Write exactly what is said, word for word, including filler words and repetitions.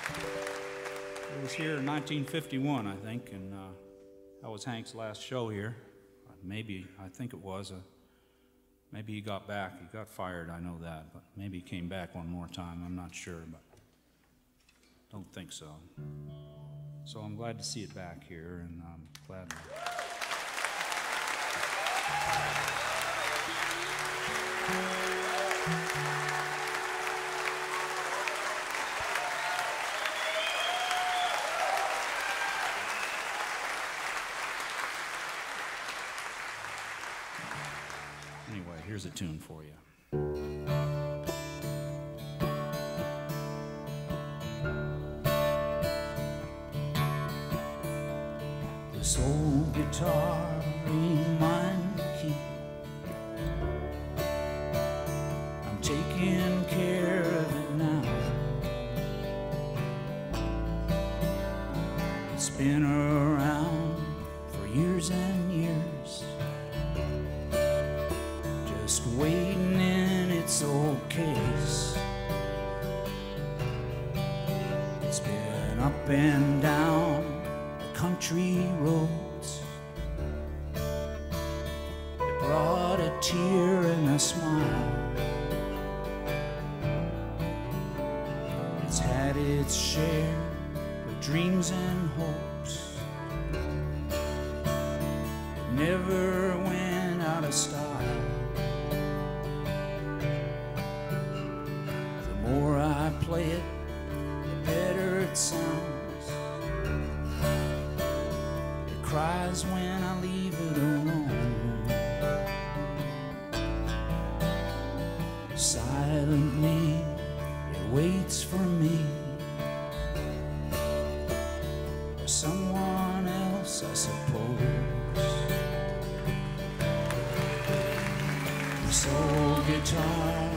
It was here in nineteen fifty-one, I think, and uh, that was Hank's last show here. Maybe, I think it was. A, maybe he got back. He got fired, I know that, but maybe he came back one more time. I'm not sure, but don't think so. So I'm glad to see it back here, and I'm glad. Anyway, here's a tune for you. This old guitar ain't mine to keep. I'm taking care of it now. It's been around for years and years, just waiting in its old case. It's been up and down the country roads. It brought a tear and a smile. It's had its share of dreams and hopes. It never went out of style. The more I play it, the better it sounds. It cries when I leave it alone. Silently, it waits for me, or someone else, I suppose. This old guitar